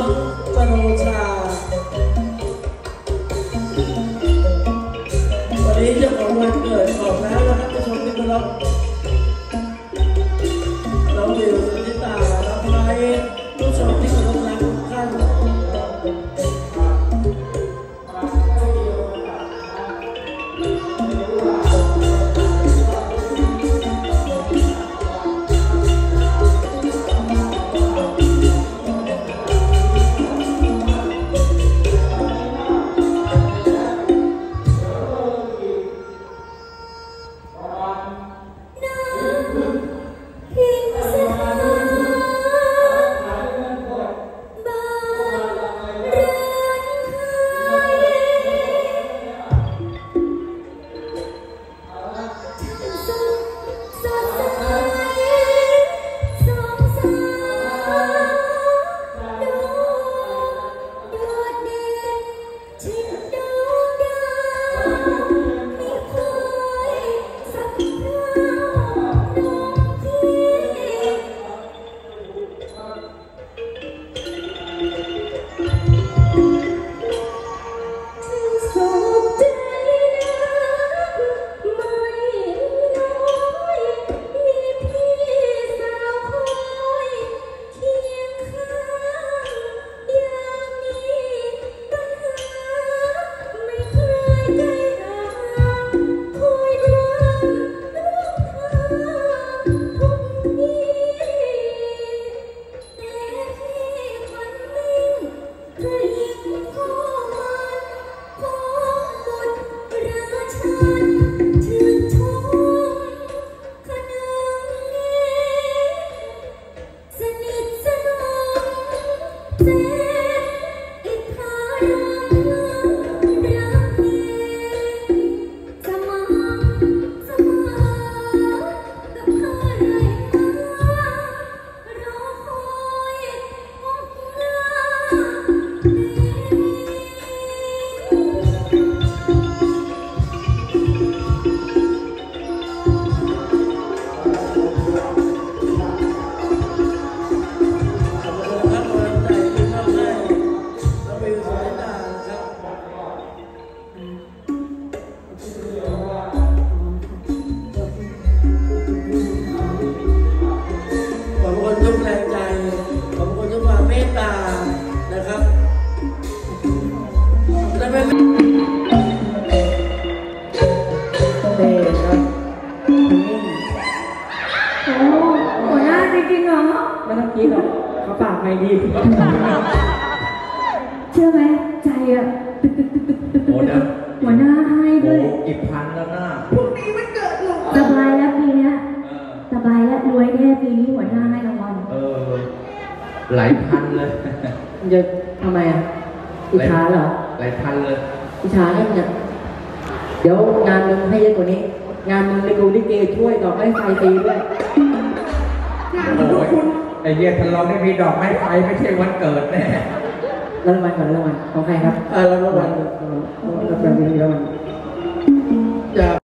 องปโรชาวันนี้เจ้าของวันเกิดบอกแล้วนะครับผู้ชมที่เคารพน้องวิวสุนิตารับไว้ผู้ชมที่เคารพรักทุกท่านไม่ต้องคิดหรอกเขาปากไม่ดีเชื่อไหมใจอะหัวหน้าให้ด้วยกี่พันแล้วนะพรุ่งนี้มันเกิดหรอสบายแล้วปีนี้สบายแล้วรวยแน่ปีนี้หัวหน้าให้รางวัลหลายพันเลยจะทำไมอ่ะอิจฉาเหรอหลายพันเลยอิจฉาเนี่ยเดี๋ยวงานมึงให้เยอะกว่านี้งานมึงในดูลิเกช่วยดอกไม้ไฟตีด้วยไอ้เหี้ยทะเลาะไม่มีดอกไม้ไฟไม่ใช่วันเกิดแน่รางวัลก่อนรางวัลของใครครับรางวัลรางวัล